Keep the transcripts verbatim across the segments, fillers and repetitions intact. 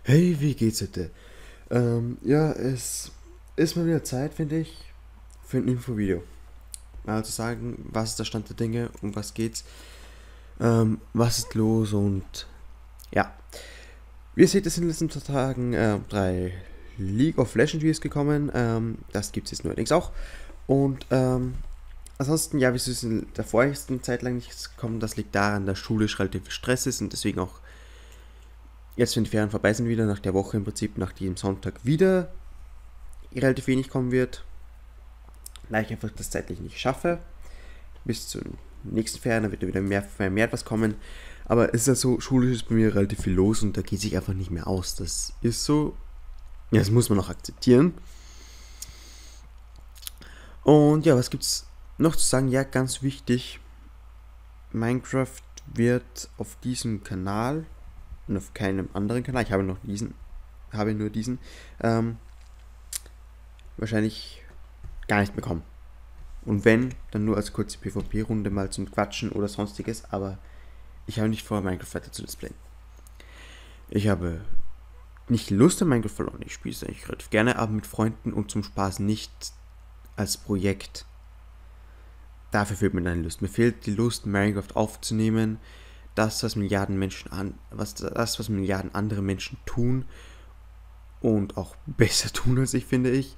Hey, wie geht's heute? Ähm, ja, es ist mal wieder Zeit, finde ich, für ein Infovideo. Mal zu sagen, was ist der Stand der Dinge, um was geht's, ähm, was ist los und ja. Wie ihr seht, es sind in den letzten Tagen äh, drei League of Legends Videos gekommen. Ähm, das gibt es jetzt neuerdings auch. Und ähm, ansonsten, ja, wie es ist in der vorhersten Zeit lang nicht gekommen, das liegt daran, dass schulisch relativ viel Stress ist und deswegen auch jetzt, wenn die Ferien vorbei sind, wieder nach der Woche im Prinzip, nach diesem Sonntag wieder relativ wenig kommen wird, da ich einfach das zeitlich nicht schaffe. Bis zur nächsten Ferien, da wird wieder mehr, mehr, mehr etwas kommen. Aber es ist ja so, schulisch ist bei mir relativ viel los und da geht sich einfach nicht mehr aus. Das ist so, ja, das muss man auch akzeptieren. Und ja, was gibt's noch zu sagen? Ja, ganz wichtig, Minecraft wird auf diesem Kanal und auf keinem anderen Kanal, ich habe noch diesen, habe nur diesen, ähm, wahrscheinlich gar nicht mehr kommen. Und wenn, dann nur als kurze PvP-Runde mal zum Quatschen oder sonstiges, aber ich habe nicht vor, Minecraft weiter zu displayen. Ich habe nicht Lust an Minecraft verloren, ich spiele es eigentlich relativ gerne, aber mit Freunden und zum Spaß, nicht als Projekt. Dafür fehlt mir dann die Lust. Mir fehlt die Lust, Minecraft aufzunehmen, das, was Milliarden Menschen an, was, das, was Milliarden andere Menschen tun und auch besser tun als ich, finde ich.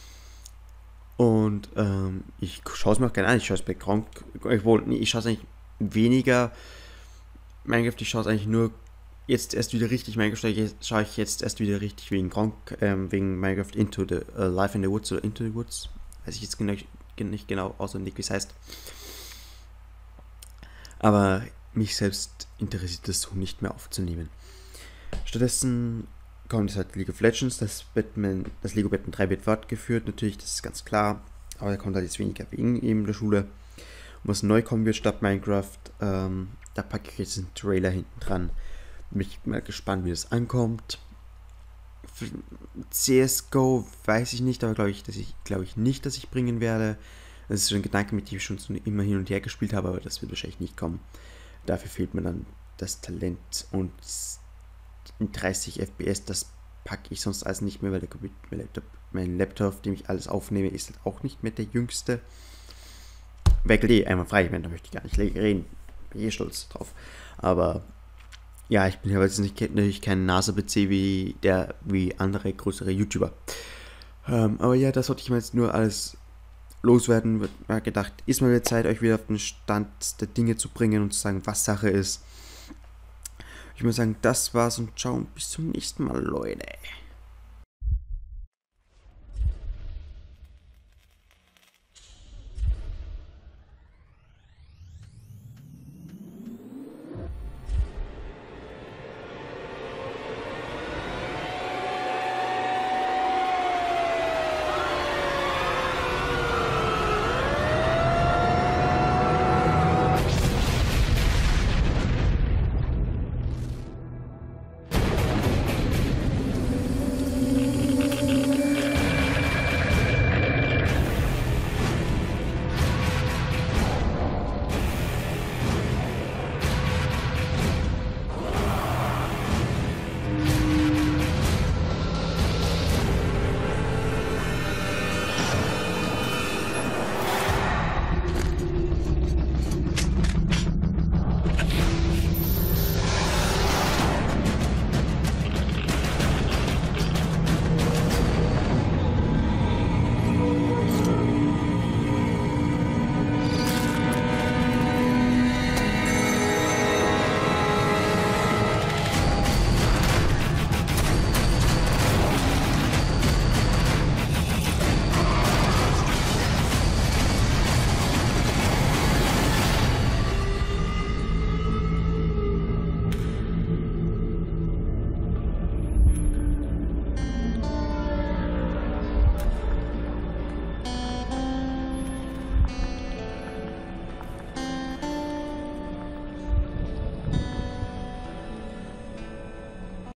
Und ähm, ich schaue es mir auch gerne an. Ich schaue es bei Gronk. Obwohl, nee, ich schaue es eigentlich weniger. Minecraft, ich schaue es eigentlich nur jetzt erst wieder richtig. Minecraft schaue ich jetzt erst wieder richtig wegen Gronk, ähm, wegen Minecraft Into the uh, Life in the Woods oder Into the Woods. Weiß ich jetzt genau, nicht genau auswendig, wie es heißt. Aber mich selbst interessiert das so nicht mehr aufzunehmen. Stattdessen kommt jetzt halt League of Legends, das Batman, das Lego Batman drei wird fortgeführt, natürlich, das ist ganz klar, aber er kommt halt jetzt weniger wegen eben der Schule. Und was neu kommen wird statt Minecraft, ähm, da packe ich jetzt einen Trailer hinten dran. Bin ich mal gespannt, wie das ankommt. Für C S G O weiß ich nicht, aber glaube ich, dass ich glaube ich nicht, dass ich bringen werde. Das ist so ein Gedanke, mit dem ich schon so immer hin und her gespielt habe, aber das wird wahrscheinlich nicht kommen. Dafür fehlt mir dann das Talent und in dreißig F P S, das packe ich sonst alles nicht mehr, weil der Computer, mein Laptop, mein Laptop, auf dem ich alles aufnehme, ist halt auch nicht mehr der jüngste. Weckelt eh einmal frei, ich meine, da möchte ich gar nicht reden. Bin eh stolz drauf. Aber ja, ich bin ja jetzt nicht, natürlich kein NASA-P C wie der, wie andere größere YouTuber. Ähm, aber ja, das wollte ich mir jetzt nur alles loswerden. Wird mal gedacht, ist mal wieder Zeit, euch wieder auf den Stand der Dinge zu bringen und zu sagen, was Sache ist. Ich würde sagen, das war's und ciao und bis zum nächsten Mal, Leute.